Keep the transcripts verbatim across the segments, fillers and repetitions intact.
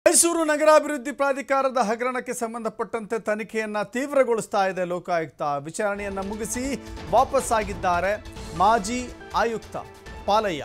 ಮೈಸೂರು ನಗರಾಭಿವೃದ್ಧಿ ಪ್ರಾಧಿಕಾರದ ಹಗರಣಕ್ಕೆ ಸಂಬಂಧಪಟ್ಟಂತೆ ತನಿಖೆಯನ್ನು ತೀವ್ರಗೊಳಿಸ್ತಾ ಇದೆ ಲೋಕಾಯುಕ್ತ. ವಿಚಾರಣೆಯನ್ನು ಮುಗಿಸಿ ವಾಪಸ್ ಆಗಿದ್ದಾರೆ ಮಾಜಿ ಆಯುಕ್ತ ಪಾಲಯ್ಯ.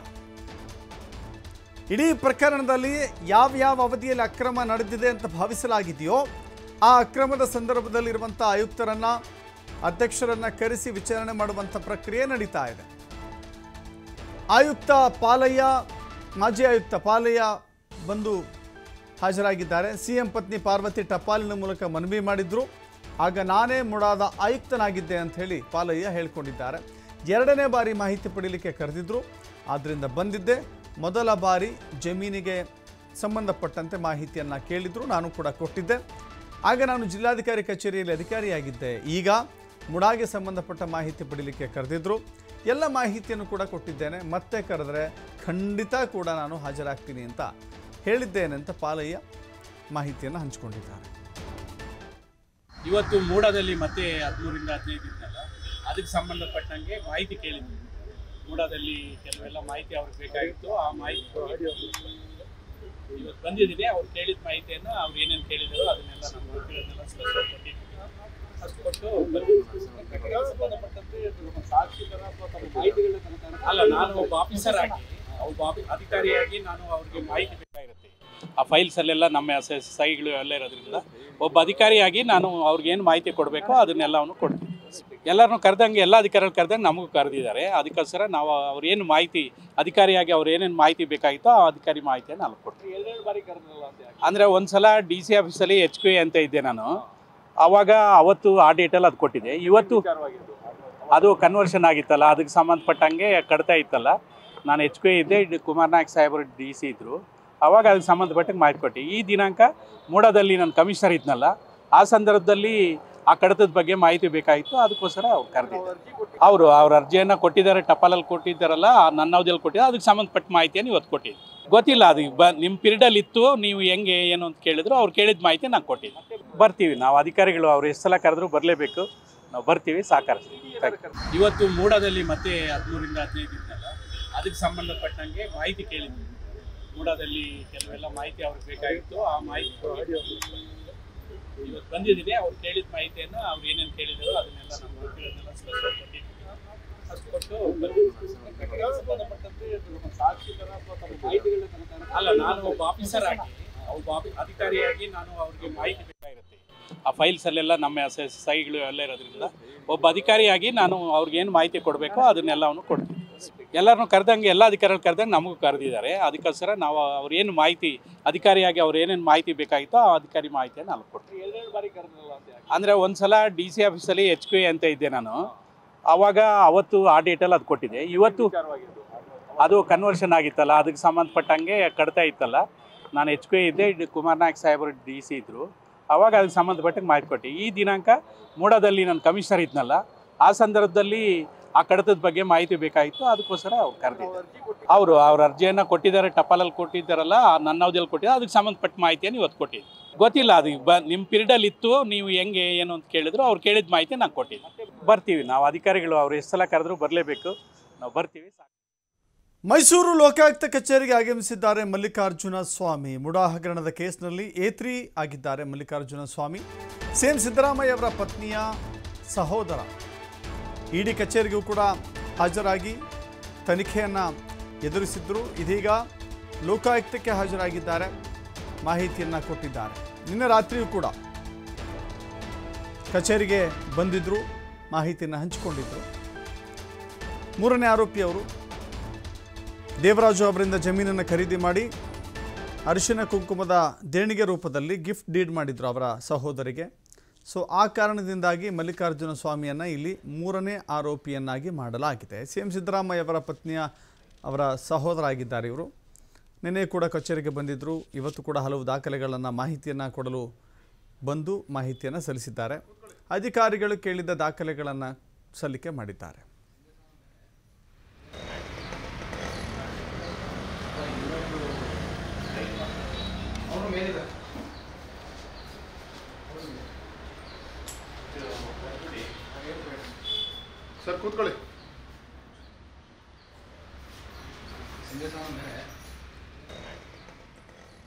ಇಡೀ ಪ್ರಕರಣದಲ್ಲಿ ಯಾವ ಯಾವ ಅವಧಿಯಲ್ಲಿ ಅಕ್ರಮ ನಡೆದಿದೆ ಅಂತ ಭಾವಿಸಲಾಗಿದೆಯೋ ಆ ಅಕ್ರಮದ ಸಂದರ್ಭದಲ್ಲಿರುವಂಥ ಆಯುಕ್ತರನ್ನ ಅಧ್ಯಕ್ಷರನ್ನ ಕರೆಸಿ ವಿಚಾರಣೆ ಮಾಡುವಂಥ ಪ್ರಕ್ರಿಯೆ ನಡೀತಾ ಇದೆ. ಆಯುಕ್ತ ಪಾಲಯ್ಯ ಮಾಜಿ ಆಯುಕ್ತ ಪಾಲಯ್ಯ ಬಂದು ಹಾಜರಾಗಿದ್ದಾರೆ. ಸಿಎಂ ಪತ್ನಿ ಪಾರ್ವತಿ ಟಪಾಲಿನ ಮೂಲಕ ಮನವಿ ಮಾಡಿದ್ರು. ಆಗ ನಾನೇ ಮುಡಾದ ಆಯುಕ್ತನಾಗಿದ್ದೆ ಅಂತ ಹೇಳಿ ಪಾಲಯ್ಯ ಹೇಳ್ಕೊಂಡಿದ್ದಾರೆ. ಎರಡನೇ ಬಾರಿ ಮಾಹಿತಿ ಪಡೆಯಲಿಕ್ಕೆ ಕರೆದಿದ್ರು. ಆದ್ದರಿಂದ ಬಂದಿದ್ದೆ. ಮೊದಲ ಬಾರಿ ಜಮೀನಿಗೆ ಸಂಬಂಧಪಟ್ಟಂತೆ ಮಾಹಿತಿಯನ್ನು ಕೇಳಿದ್ರು, ನಾನು ಕೂಡ ಕೊಟ್ಟಿದ್ದೆ. ಆಗ ನಾನು ಜಿಲ್ಲಾಧಿಕಾರಿ ಕಚೇರಿಯಲ್ಲಿ ಅಧಿಕಾರಿಯಾಗಿದ್ದೆ. ಈಗ ಮುಡಾಗೆ ಸಂಬಂಧಪಟ್ಟ ಮಾಹಿತಿ ಪಡೆಯಲಿಕ್ಕೆ ಕರೆದಿದ್ರು. ಎಲ್ಲ ಮಾಹಿತಿಯನ್ನು ಕೂಡ ಕೊಟ್ಟಿದ್ದೇನೆ. ಮತ್ತೆ ಕರೆದರೆ ಖಂಡಿತ ಕೂಡ ನಾನು ಹಾಜರಾಗ್ತೀನಿ ಅಂತ ಹೇಳಿದ್ದೇನೆ ಅಂತ ಪಾಲಯ್ಯ ಮಾಹಿತಿಯನ್ನು ಹಂಚಿಕೊಂಡಿದ್ದಾರೆ. ಇವತ್ತು ಮೂಡಾದಲ್ಲಿ ಮತ್ತೆ ಹದಿಮೂರಿಂದ ಹದಿನೈದು ಇದ್ದಲ್ಲ, ಅದಕ್ಕೆ ಸಂಬಂಧಪಟ್ಟಂಗೆ ಮಾಹಿತಿ ಕೇಳಿದ್ವಿ. ಮೂಡಾದಲ್ಲಿ ಕೆಲವೆಲ್ಲ ಮಾಹಿತಿ ಅವ್ರಿಗೆ ಬೇಕಾಗಿತ್ತು. ಆ ಮಾಹಿತಿ ಇವತ್ತು ಬಂದಿದ್ದೀನಿ. ಅವ್ರು ಕೇಳಿದ ಮಾಹಿತಿಯನ್ನು ಅವ್ರು ಏನೇನು ಕೇಳಿದಾರೋ ಅದನ್ನೆಲ್ಲ ನಮ್ಮ ಕೊಟ್ಟಿರೋದನ್ನೆಲ್ಲ ಕೊಟ್ಟಿದ್ದೀವಿ. ಅದು ಕೊಟ್ಟು ಸಂಬಂಧಪಟ್ಟಂತೆ ಅಲ್ಲ, ನಾನು ಒಬ್ಬ ಆಫೀಸರ್ ಆಗಿ ಒಬ್ಬ ಅಧಿಕಾರಿಯಾಗಿ ನಾನು ಅವ್ರಿಗೆ ಮಾಹಿತಿ ಬೇಕಾಗಿರುತ್ತೆ. ಆ ಫೈಲ್ಸಲ್ಲೆಲ್ಲ ನಮ್ಮ ಸಹಿಗಳು ಎಲ್ಲ ಇರೋದ್ರಿಂದ ಒಬ್ಬ ಅಧಿಕಾರಿಯಾಗಿ ನಾನು ಅವ್ರಿಗೇನು ಮಾಹಿತಿ ಕೊಡಬೇಕೋ ಅದನ್ನೆಲ್ಲವನ್ನು ಕೊಡ್ತೀನಿ. ಎಲ್ಲರನ್ನೂ ಕರೆದಂಗೆ ಎಲ್ಲ ಅಧಿಕಾರಿಗಳು ಕರೆದಂಗೆ ನಮಗೂ ಕರೆದಿದ್ದಾರೆ. ಅದಕ್ಕೋಸ್ಕರ ನಾವು ಅವ್ರೇನು ಮಾಹಿತಿ ಅಧಿಕಾರಿಯಾಗಿ ಅವ್ರು ಏನೇನು ಮಾಹಿತಿ ಬೇಕಾಗಿತ್ತೋ ಆ ಅಧಿಕಾರಿ ಮಾಹಿತಿಯನ್ನು ನಾವು ಕೊಡ್ತೀವಿ. ಎರಡೆರಡು ಬಾರಿ ಕರೆದಿಲ್ಲ ಅಂದರೆ ಒಂದು ಸಲ ಡಿ ಸಿ ಆಫೀಸಲ್ಲಿ ಎಚ್ ಕ್ಯೂ ಅಂತ ಇದ್ದೆ ನಾನು. ಆವಾಗ ಅವತ್ತು ಆ ಡೇಟಲ್ಲಿ ಅದು ಕೊಟ್ಟಿದೆ. ಇವತ್ತು ಅದು ಕನ್ವರ್ಷನ್ ಆಗಿತ್ತಲ್ಲ, ಅದಕ್ಕೆ ಸಂಬಂಧಪಟ್ಟಂಗೆ ಕಡಿತಾ ಇತ್ತಲ್ಲ, ನಾನು ಎಚ್ ಕ್ಯೂ ಇದ್ದೆ. ಕುಮಾರ್ ನಾಯಕ್ ಸಾಹೇಬರು ಡಿ ಸಿ ಇದ್ದರು. ಆವಾಗ ಅದಕ್ಕೆ ಸಂಬಂಧಪಟ್ಟಂಗೆ ಮಾಹಿತಿ ಕೊಟ್ಟೆ. ಈ ದಿನಾಂಕ ಮೂಡಾದಲ್ಲಿ ನಾನು ಕಮಿಷನರ್ ಇದ್ನಲ್ಲ, ಆ ಸಂದರ್ಭದಲ್ಲಿ ಆ ಕಡತದ ಬಗ್ಗೆ ಮಾಹಿತಿ ಬೇಕಾಗಿತ್ತು. ಅದಕ್ಕೋಸ್ಕರ ಅವ್ರು ಕರೆದಿದ್ದಾರೆ. ಅವರು ಅವ್ರ ಅರ್ಜಿಯನ್ನು ಕೊಟ್ಟಿದ್ದಾರೆ, ಟಪಾಲಲ್ಲಿ ಕೊಟ್ಟಿದ್ದಾರಲ್ಲ, ನನ್ನ ಅವಧಿಯಲ್ಲಿ ಕೊಟ್ಟಿದ್ದಾರೆ. ಅದಕ್ಕೆ ಸಂಬಂಧಪಟ್ಟ ಮಾಹಿತಿಯನ್ನು ಇವತ್ತು ಕೊಟ್ಟಿದ್ದೆ. ಗೊತ್ತಿಲ್ಲ ಅದು ಬ ನಿಮ್ಮ ಪೀರಿಯಡಲ್ಲಿ ಇತ್ತು, ನೀವು ಹೆಂಗೆ ಏನು ಅಂತ ಕೇಳಿದ್ರು. ಅವ್ರು ಕೇಳಿದ ಮಾಹಿತಿ ನಾನು ಕೊಟ್ಟಿದ್ದೆ. ಬರ್ತೀವಿ ನಾವು ಅಧಿಕಾರಿಗಳು, ಅವ್ರು ಎಷ್ಟು ಸಲ ಕರೆದ್ರು ಬರಲೇಬೇಕು. ನಾವು ಬರ್ತೀವಿ, ಸಹಕರಿಸ್ತೀವಿ. ಇವತ್ತು ಮೂಡಾದಲ್ಲಿ ಮತ್ತೆ ಹದಿಮೂರಿಂದ ಹದಿನೈದು ಇದ್ದಲ್ಲ, ಅದಕ್ಕೆ ಸಂಬಂಧಪಟ್ಟಂಗೆ ಮಾಹಿತಿ ಕೇಳಿದ್ವಿ. ಮೂಡಾದಲ್ಲಿ ಕೆಲವೆಲ್ಲ ಮಾಹಿತಿ ಅವ್ರಿಗೆ ಬೇಕಾಗಿತ್ತು. ಆ ಮಾಹಿತಿ ಇವತ್ತು ಬಂದಿದ್ದೀನಿ. ಅವ್ರು ಕೇಳಿದ ಮಾಹಿತಿಯನ್ನು ಅವ್ರು ಏನೇನು ಕೇಳಿದಾರೋ ಅದನ್ನೆಲ್ಲ ನಮ್ಮ ಕೊಟ್ಟಿರೋದನ್ನೆಲ್ಲ ಕೊಟ್ಟಿದ್ದೀವಿ. ಅದು ಕೊಟ್ಟು ಸಂಬಂಧಪಟ್ಟಂತೆ ಅಲ್ಲ, ನಾನು ಒಬ್ಬ ಆಫೀಸರ್ ಆಗಿ ಒಬ್ಬ ಅಧಿಕಾರಿಯಾಗಿ ನಾನು ಅವ್ರಿಗೆ ಮಾಹಿತಿ ಬೇಕಾಗಿರುತ್ತೆ. ಆ ಫೈಲ್ಸಲ್ಲೆಲ್ಲ ನಮ್ಮ ಸಹಿಗಳು ಎಲ್ಲ ಇರೋದ್ರಿಂದ ಒಬ್ಬ ಅಧಿಕಾರಿಯಾಗಿ ನಾನು ಅವ್ರಿಗೇನು ಮಾಹಿತಿ ಕೊಡಬೇಕೋ ಅದನ್ನೆಲ್ಲವನ್ನು ಕೊಡ್ತೀನಿ. ಎಲ್ಲರನ್ನೂ ಕರೆದಂಗೆ ಎಲ್ಲ ಅಧಿಕಾರಿಗಳು ಕರೆದಂಗೆ ನಮಗೂ ಕರೆದಿದ್ದಾರೆ. ಅದಕ್ಕೋಸ್ಕರ ನಾವು ಅವ್ರೇನು ಮಾಹಿತಿ ಅಧಿಕಾರಿಯಾಗಿ ಅವ್ರು ಏನೇನು ಮಾಹಿತಿ ಬೇಕಾಗಿತ್ತೋ ಆ ಅಧಿಕಾರಿ ಮಾಹಿತಿಯನ್ನು ನಾವು ಕೊಡ್ತೀವಿ. ಎರಡೆರಡು ಬಾರಿ ಕರೆದಿಲ್ಲ ಅಂದರೆ ಒಂದು ಸಲ ಡಿ ಸಿ ಆಫೀಸಲ್ಲಿ ಎಚ್ ಕ್ಯೂ ಅಂತ ಇದ್ದೆ ನಾನು. ಆವಾಗ ಅವತ್ತು ಆ ಡೇಟಲ್ಲಿ ಅದು ಕೊಟ್ಟಿದೆ. ಇವತ್ತು ಅದು ಕನ್ವರ್ಷನ್ ಆಗಿತ್ತಲ್ಲ, ಅದಕ್ಕೆ ಸಂಬಂಧಪಟ್ಟಂಗೆ ಕಡಿತಾ ಇತ್ತಲ್ಲ, ನಾನು ಎಚ್ ಕ್ಯೂ ಇದ್ದೆ. ಕುಮಾರ್ ನಾಯಕ್ ಸಾಹೇಬರು ಡಿ ಸಿ ಇದ್ದರು. ಆವಾಗ ಅದಕ್ಕೆ ಸಂಬಂಧಪಟ್ಟಂಗೆ ಮಾಹಿತಿ ಕೊಟ್ಟೆ. ಈ ದಿನಾಂಕ ಮೂಡಾದಲ್ಲಿ ನಾನು ಕಮಿಷನರ್ ಇದ್ನಲ್ಲ, ಆ ಸಂದರ್ಭದಲ್ಲಿ ಆ ಕಡತದ ಬಗ್ಗೆ ಮಾಹಿತಿ ಬೇಕಾಗಿತ್ತು. ಅದಕ್ಕೋಸ್ಕರ ಅವ್ರು ಕರೆದಿದ್ದಾರೆ. ಅವರು ಅವ್ರ ಅರ್ಜಿಯನ್ನು ಕೊಟ್ಟಿದ್ದಾರೆ, ಟಪಾಲಲ್ಲಿ ಕೊಟ್ಟಿದ್ದಾರಲ್ಲ, ನನ್ನ ಅವಧಿಯಲ್ಲಿ ಕೊಟ್ಟಿದ್ದಾರೆ. ಅದಕ್ಕೆ ಸಂಬಂಧಪಟ್ಟ ಮಾಹಿತಿಯನ್ನು ಇವತ್ತು ಕೊಟ್ಟಿದ್ದೆ. ಗೊತ್ತಿಲ್ಲ ಅದು ಬ ನಿಮ್ಮ ಪೀರಿಯಡಲ್ಲಿ ಇತ್ತು, ನೀವು ಹೆಂಗೆ ಏನು ಅಂತ ಕೇಳಿದ್ರು. ಅವ್ರು ಕೇಳಿದ ಮಾಹಿತಿ ನಾನು ಕೊಟ್ಟಿದ್ದೆ. ಬರ್ತೀವಿ ನಾವು ಅಧಿಕಾರಿಗಳು, ಅವ್ರು ಎಷ್ಟು ಸಲ ಕರೆದ್ರು ಬರಲೇಬೇಕು. ನಾವು ಬರ್ತೀವಿ. ಮೈಸೂರು ಲೋಕಾಯುಕ್ತ ಕಚೇರಿಗೆ ಆಗಮಿಸಿದ್ದಾರೆ ಮಲ್ಲಿಕಾರ್ಜುನ ಸ್ವಾಮಿ. ಮುಡಾ ಹಗರಣದ ಕೇಸ್ನಲ್ಲಿ ಎ ತ್ರೀ ಆಗಿದ್ದಾರೆ ಮಲ್ಲಿಕಾರ್ಜುನ ಸ್ವಾಮಿ. ಸಿಎಂ ಸಿದ್ದರಾಮಯ್ಯ ಅವರ ಪತ್ನಿಯ ಸಹೋದರ. ಇಡಿ ಕಚೇರಿಗೂ ಕೂಡ ಹಾಜರಾಗಿ ತನಿಖೆಯನ್ನು ಎದುರಿಸಿದ್ರು. ಇದೀಗ ಲೋಕಾಯುಕ್ತಕ್ಕೆ ಹಾಜರಾಗಿದ್ದಾರೆ, ಮಾಹಿತಿಯನ್ನು ಕೊಟ್ಟಿದ್ದಾರೆ. ನಿನ್ನೆ ರಾತ್ರಿಯೂ ಕೂಡ ಕಚೇರಿಗೆ ಬಂದಿದ್ದರು, ಮಾಹಿತಿಯನ್ನು ಹಂಚಿಕೊಂಡಿದ್ದರು. ಮೂರನೇ ಆರೋಪಿಯವರು ದೇವರಾಜು ಅವರಿಂದ ಜಮೀನನ್ನು ಖರೀದಿ ಮಾಡಿ ಅರಿಶಿನ ಕುಂಕುಮದ ದೇಣಿಗೆ ರೂಪದಲ್ಲಿ ಗಿಫ್ಟ್ ಡೀಡ್ ಮಾಡಿದ್ರು ಅವರ ಸಹೋದರಿಗೆ. ಸೊ ಆ ಕಾರಣದಿಂದಾಗಿ ಮಲ್ಲಿಕಾರ್ಜುನ ಸ್ವಾಮಿಯನ್ನು ಇಲ್ಲಿ ಮೂರನೇ ಆರೋಪಿಯನ್ನಾಗಿ ಮಾಡಲಾಗಿದೆ. ಸಿ ಎಂ ಸಿದ್ದರಾಮಯ್ಯ ಅವರ ಪತ್ನಿಯ ಅವರ ಸಹೋದರ ಆಗಿದ್ದಾರೆ ಇವರು. ನಿನ್ನೆ ಕೂಡ ಕಚೇರಿಗೆ ಬಂದಿದ್ದರು. ಇವತ್ತು ಕೂಡ ಹಲವು ದಾಖಲೆಗಳನ್ನು ಮಾಹಿತಿಯನ್ನು ಕೊಡಲು ಬಂದು ಮಾಹಿತಿಯನ್ನು ಸಲ್ಲಿಸಿದ್ದಾರೆ. ಅಧಿಕಾರಿಗಳು ಕೇಳಿದ ದಾಖಲೆಗಳನ್ನು ಸಲ್ಲಿಕೆ ಮಾಡಿದ್ದಾರೆ. ಸರ್ ಕೂತ್ಕೊಳ್ಳಿ.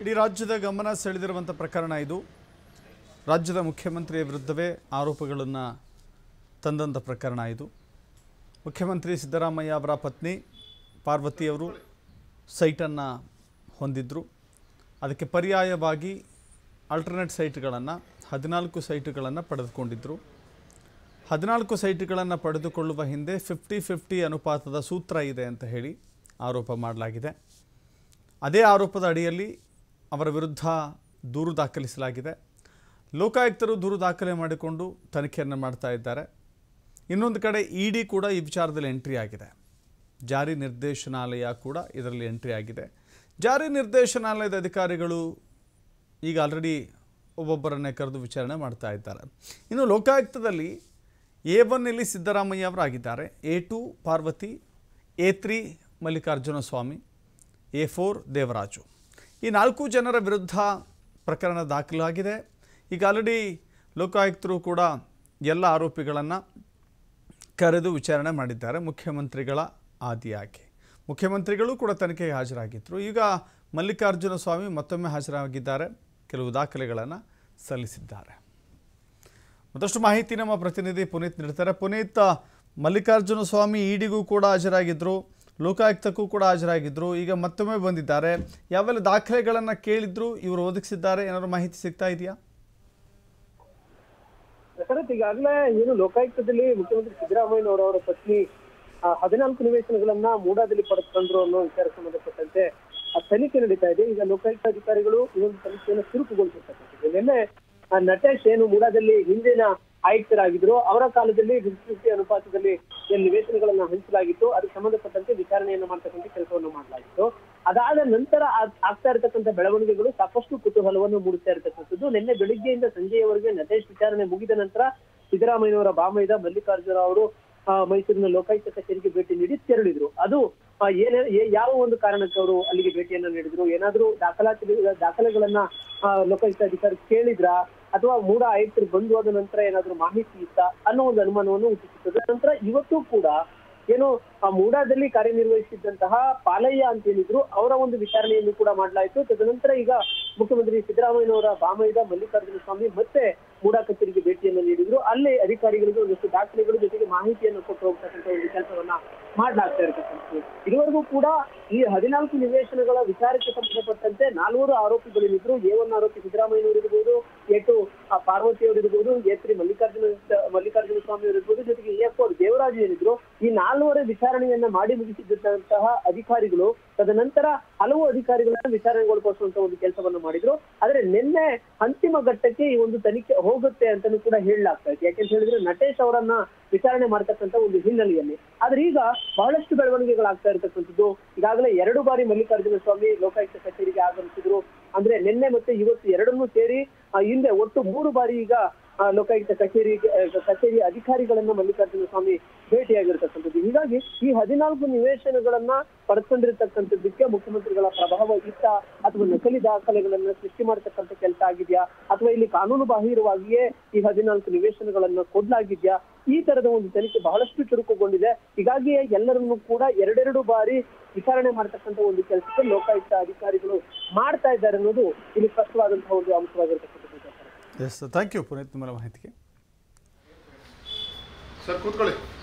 ಇಡೀ ರಾಜ್ಯದ ಗಮನ ಸೆಳೆದಿರುವಂಥ ಪ್ರಕರಣ ಇದು. ರಾಜ್ಯದ ಮುಖ್ಯಮಂತ್ರಿಯ ವಿರುದ್ಧವೇ ಆರೋಪಗಳನ್ನು ತಂದಂಥ ಪ್ರಕರಣ ಇದು. ಮುಖ್ಯಮಂತ್ರಿ ಸಿದ್ದರಾಮಯ್ಯ ಅವರ ಪತ್ನಿ ಪಾರ್ವತಿಯವರು ಸೈಟನ್ನು ಹೊಂದಿದ್ದರು. ಅದಕ್ಕೆ ಪರ್ಯಾಯವಾಗಿ ಆಲ್ಟರ್ನೇಟ್ ಸೈಟ್ಗಳನ್ನು ಹದಿನಾಲ್ಕು ಸೈಟುಗಳನ್ನು ಪಡೆದುಕೊಂಡಿದ್ದರು. ಹದಿನಾಲ್ಕು ಸೈಟುಗಳನ್ನು ಪಡೆದುಕೊಳ್ಳುವ ಹಿಂದೆ ಫಿಫ್ಟಿ ಫಿಫ್ಟಿ ಅನುಪಾತದ ಸೂತ್ರ ಇದೆ ಅಂತ ಹೇಳಿ ಆರೋಪ ಮಾಡಲಾಗಿದೆ. ಅದೇ ಆರೋಪದ ಅಡಿಯಲ್ಲಿ ಅವರ ವಿರುದ್ಧ ದೂರು ದಾಖಲಿಸಲಾಗಿದೆ. ಲೋಕಾಯುಕ್ತರು ದೂರು ದಾಖಲೆ ಮಾಡಿಕೊಂಡು ತನಿಖೆಯನ್ನು ಮಾಡ್ತಾ ಇದ್ದಾರೆ. ಇನ್ನೊಂದು ಕಡೆ ಇ ಡಿ ಕೂಡ ಈ ವಿಚಾರದಲ್ಲಿ ಎಂಟ್ರಿ ಆಗಿದೆ. ಜಾರಿ ನಿರ್ದೇಶನಾಲಯ ಕೂಡ ಇದರಲ್ಲಿ ಎಂಟ್ರಿ ಆಗಿದೆ. ಜಾರಿ ನಿರ್ದೇಶನಾಲಯದ ಅಧಿಕಾರಿಗಳು ಈಗ ಆಲ್ರೆಡಿ ಒಬ್ಬೊಬ್ಬರನ್ನೇ ಕರೆದು ವಿಚಾರಣೆ ಮಾಡ್ತಾ ಇದ್ದಾರೆ. ಇನ್ನು ಲೋಕಾಯುಕ್ತದಲ್ಲಿ ಎ ಒನ್ ಇಲ್ಲಿ ಸಿದ್ದರಾಮಯ್ಯ ಅವರಾಗಿದ್ದಾರೆ, A two Parvati, A three Mallikarjuna Swamy, A four Devaraju. ಈ ನಾಲ್ಕು ಜನರ ವಿರುದ್ಧ ಪ್ರಕರಣ ದಾಖಲಾಗಿದೆ. ಈಗ ಆಲ್ರೆಡಿ ಲೋಕಾಯುಕ್ತರು ಕೂಡ ಎಲ್ಲ ಆರೋಪಿಗಳನ್ನು ಕರೆದು ವಿಚಾರಣೆ ಮಾಡಿದ್ದಾರೆ ಮುಖ್ಯಮಂತ್ರಿಗಳ ಆದಿಯಾಗಿ. ಮುಖ್ಯಮಂತ್ರಿಗಳು ಕೂಡ ತನಿಖೆಗೆ ಹಾಜರಾಗಿದ್ದರು. ಈಗ ಮಲ್ಲಿಕಾರ್ಜುನ ಸ್ವಾಮಿ ಮತ್ತೊಮ್ಮೆ ಹಾಜರಾಗಿದ್ದಾರೆ, ಕೆಲವು ದಾಖಲೆಗಳನ್ನು ಸಲ್ಲಿಸಿದ್ದಾರೆ. ಮತ್ತಷ್ಟು ಮಾಹಿತಿ ನಮ್ಮ ಪ್ರತಿನಿಧಿ ಪುನೀತ್ ನೀಡ್ತಾರೆ. ಪುನೀತ್, ಮಲ್ಲಿಕಾರ್ಜುನ ಸ್ವಾಮಿ ಇಡಿಗೂ ಕೂಡ ಹಾಜರಾಗಿದ್ದರು, ಲೋಕಾಯುಕ್ತಕ್ಕೂ ಕೂಡ ಹಾಜರಾಗಿದ್ದರು, ಈಗ ಮತ್ತೊಮ್ಮೆ ಬಂದಿದ್ದಾರೆ. ಯಾವೆಲ್ಲ ದಾಖಲೆಗಳನ್ನು ಕೇಳಿದ್ರು, ಇವರು ಒದಗಿಸಿದ್ದಾರೆ, ಏನಾದರೂ ಮಾಹಿತಿ ಸಿಗ್ತಾ ಇದೆಯಾ? ಶರತ್, ಈಗಾಗಲೇ ಏನು ಲೋಕಾಯುಕ್ತದಲ್ಲಿ ಮುಖ್ಯಮಂತ್ರಿ ಸಿದ್ದರಾಮಯ್ಯನವರವರ ಪತ್ನಿ ಹದಿನಾಲ್ಕು ನಿವೇಶನಗಳನ್ನ ಮೂಡಾದಲ್ಲಿ ಪಡೆದುಕೊಂಡ್ರು ಅನ್ನೋ ವಿಚಾರ ಸಂಬಂಧಪಟ್ಟಂತೆ ತನಿಖೆ ನಡೀತಾ ಇದೆ. ಈಗ ಲೋಕಾಯುಕ್ತ ಅಧಿಕಾರಿಗಳು ಈ ಒಂದು ತನಿಖೆಯನ್ನು ಚುರುಕುಗೊಳಿಸಿರ್ತಕ್ಕಂಥದ್ದು. ನಿನ್ನೆ ನಟೇಶ್ ಏನು ಮೂಡಾದಲ್ಲಿ ಹಿಂದಿನ ಆಯುಕ್ತರಾಗಿದ್ರು, ಅವರ ಕಾಲದಲ್ಲಿ ಫಿಫ್ಟಿ ಫಿಫ್ಟಿ ಅನುಪಾತದಲ್ಲಿ ಏನು ನಿವೇಶನಗಳನ್ನ ಹಂಚಲಾಗಿತ್ತು, ಅದಕ್ಕೆ ಸಂಬಂಧಪಟ್ಟಂತೆ ವಿಚಾರಣೆಯನ್ನು ಮಾಡ್ತಕ್ಕಂಥ ಕೆಲಸವನ್ನು ಮಾಡಲಾಗಿತ್ತು. ಅದಾದ ನಂತರ ಆಗ್ತಾ ಇರತಕ್ಕಂಥ ಬೆಳವಣಿಗೆಗಳು ಸಾಕಷ್ಟು ಕುತೂಹಲವನ್ನು ಮೂಡಿಸ್ತಾ ಇರತಕ್ಕಂಥದ್ದು. ನಿನ್ನೆ ಬೆಳಿಗ್ಗೆಯಿಂದ ಸಂಜೆಯವರೆಗೆ ನಟೇಶ್ ವಿಚಾರಣೆ ಮುಗಿದ ನಂತರ ಸಿದ್ದರಾಮಯ್ಯನವರ ಬಾಮೈದ ಮಲ್ಲಿಕಾರ್ಜುನ ಅವರು ಮೈಸೂರಿನ ಲೋಕಾಯುಕ್ತ ಕಚೇರಿಗೆ ಭೇಟಿ ನೀಡಿ ತೆರಳಿದ್ರು. ಅದು ಏನೇ ಯಾವ ಒಂದು ಕಾರಣಕ್ಕೆ ಅವರು ಅಲ್ಲಿಗೆ ಭೇಟಿಯನ್ನ ನೀಡಿದ್ರು, ಏನಾದ್ರೂ ದಾಖಲಾತಿ ದಾಖಲೆಗಳನ್ನ ಲೋಕಾಯುಕ್ತ ಅಧಿಕಾರಿ ಕೇಳಿದ್ರ, ಅಥವಾ ಮೂಡ ಆಯುಕ್ತರು ಬಂದು ಆದ ನಂತರ ಏನಾದ್ರೂ ಮಾಹಿತಿ ಇತ್ತ ಅನ್ನೋ ಒಂದು ಅನುಮಾನವನ್ನು ಹುಟ್ಟಿಸುತ್ತದೆ. ನಂತರ ಇವತ್ತು ಕೂಡ ಏನು ಆ ಮೂಡಾದಲ್ಲಿ ಕಾರ್ಯನಿರ್ವಹಿಸಿದ್ದಂತಹ ಪಾಲಯ್ಯ ಅಂತ ಏನಿದ್ರು, ಅವರ ಒಂದು ವಿಚಾರಣೆಯನ್ನು ಕೂಡ ಮಾಡಲಾಯಿತು. ತದನಂತರ ಈಗ ಮುಖ್ಯಮಂತ್ರಿ ಸಿದ್ದರಾಮಯ್ಯನವರ ಬಾಮೈದ ಮಲ್ಲಿಕಾರ್ಜುನ ಸ್ವಾಮಿ ಮತ್ತೆ ಮೂಡಾ ಕಚೇರಿಗೆ ಭೇಟಿಯನ್ನು ನೀಡಿದ್ರು. ಅಲ್ಲಿ ಅಧಿಕಾರಿಗಳಿಗೆ ಒಂದಷ್ಟು ದಾಖಲೆಗಳ ಜೊತೆಗೆ ಮಾಹಿತಿಯನ್ನು ಕೊಟ್ಟು ಹೋಗ್ತಕ್ಕಂಥ ಒಂದು ಕೆಲಸವನ್ನ ಮಾಡ್ಲಾಗ್ತಾ ಇರತಕ್ಕಂಥದ್ದು. ಇದುವರೆಗೂ ಕೂಡ ಈ ಹದಿನಾಲ್ಕು ನಿವೇಶನಗಳ ವಿಚಾರಕ್ಕೆ ಸಂಬಂಧಪಟ್ಟಂತೆ ನಾಲ್ವರು ಆರೋಪಿಗಳೇನಿದ್ರು, ಎ ಒನ್ ಆರೋಪಿ ಸಿದ್ದರಾಮಯ್ಯನವರು ಇರಬಹುದು, ಎ ಟು ಪಾರ್ವತಿಯವರು ಇರಬಹುದು, ಎ ತ್ರೀ ಮಲ್ಲಿಕಾರ್ಜುನ ಮಲ್ಲಿಕಾರ್ಜುನ ಸ್ವಾಮಿ ಅವರು ಇರಬಹುದು, ಜೊತೆಗೆ ಎ ಫೋರ್ ದೇವರಾಜು ಏನಿದ್ರು, ಈ ನಾಲ್ವರ ವಿಚಾರಣೆಯನ್ನ ಮಾಡಿ ಮುಗಿಸಿದ್ದಂತಹ ಅಧಿಕಾರಿಗಳು ತದನಂತರ ಹಲವು ಅಧಿಕಾರಿಗಳನ್ನ ವಿಚಾರಣೆಗೊಳಪಡಿಸುವಂತ ಒಂದು ಕೆಲಸವನ್ನು ಮಾಡಿದ್ರು. ಆದ್ರೆ ನಿನ್ನೆ ಅಂತಿಮ ಘಟ್ಟಕ್ಕೆ ಈ ಒಂದು ತನಿಖೆ ಹೋಗುತ್ತೆ ಅಂತಾನೂ ಕೂಡ ಹೇಳಲಾಗ್ತಾ ಇದೆ. ಯಾಕೆಂತ ಹೇಳಿದ್ರೆ ನಟೇಶ್ ಅವರನ್ನ ವಿಚಾರಣೆ ಮಾಡ್ತಕ್ಕಂಥ ಒಂದು ಹಿನ್ನೆಲೆಯಲ್ಲಿ. ಆದ್ರೆ ಈಗ ಬಹಳಷ್ಟು ಬೆಳವಣಿಗೆಗಳಾಗ್ತಾ ಇರತಕ್ಕಂಥದ್ದು. ಈಗಾಗಲೇ ಎರಡು ಬಾರಿ ಮಲ್ಲಿಕಾರ್ಜುನ ಸ್ವಾಮಿ ಲೋಕಾಯುಕ್ತ ಕಚೇರಿಗೆ ಆಗಮಿಸಿದ್ರು. ಅಂದ್ರೆ ನಿನ್ನೆ ಮತ್ತೆ ಇವತ್ತು ಎರಡನ್ನೂ ಸೇರಿ ಹಿಂದೆ ಒಟ್ಟು ಮೂರು ಬಾರಿ ಈಗ ಲೋಕಾಯುಕ್ತ ಕಚೇರಿ ಕಚೇರಿ ಅಧಿಕಾರಿಗಳನ್ನ ಮಲ್ಲಿಕಾರ್ಜುನ ಸ್ವಾಮಿ ಭೇಟಿಯಾಗಿರ್ತಕ್ಕಂಥದ್ದು. ಹೀಗಾಗಿ ಈ ಹದಿನಾಲ್ಕು ನಿವೇಶನಗಳನ್ನ ಪಡ್ಕೊಂಡಿರ್ತಕ್ಕಂಥದ್ದಕ್ಕೆ ಮುಖ್ಯಮಂತ್ರಿಗಳ ಪ್ರಭಾವ ಇತ್ತ, ಅಥವಾ ನಕಲಿ ದಾಖಲೆಗಳನ್ನ ಸೃಷ್ಟಿ ಮಾಡತಕ್ಕಂಥ ಕೆಲಸ ಆಗಿದ್ಯಾ, ಅಥವಾ ಇಲ್ಲಿ ಕಾನೂನು ಬಾಹಿರವಾಗಿಯೇ ಈ ಹದಿನಾಲ್ಕು ನಿವೇಶನಗಳನ್ನ ಕೊಡ್ಲಾಗಿದ್ಯಾ, ಈ ತರದ ಒಂದು ತನಿಖೆ ಬಹಳಷ್ಟು ಚುರುಕುಗೊಂಡಿದೆ. ಹೀಗಾಗಿಯೇ ಎಲ್ಲರನ್ನೂ ಕೂಡ ಎರಡೆರಡು ಬಾರಿ ವಿಚಾರಣೆ ಮಾಡತಕ್ಕಂಥ ಒಂದು ಕೆಲಸಕ್ಕೆ ಲೋಕಾಯುಕ್ತ ಅಧಿಕಾರಿಗಳು ಮಾಡ್ತಾ ಇದ್ದಾರೆ ಅನ್ನೋದು ಇಲ್ಲಿ ಸ್ಪಷ್ಟವಾದಂತಹ ಒಂದು ಅಂಶವಾಗಿರ್ತಕ್ಕಂಥದ್ದು. ಎಸ್, ಥ್ಯಾಂಕ್ ಯು ಪುನೀತ್, ನಿಮ್ಮ ಮಾಹಿತಿಗೆ. ಸರ್ ಕೂತ್ಕೊಳ್ಳಿ.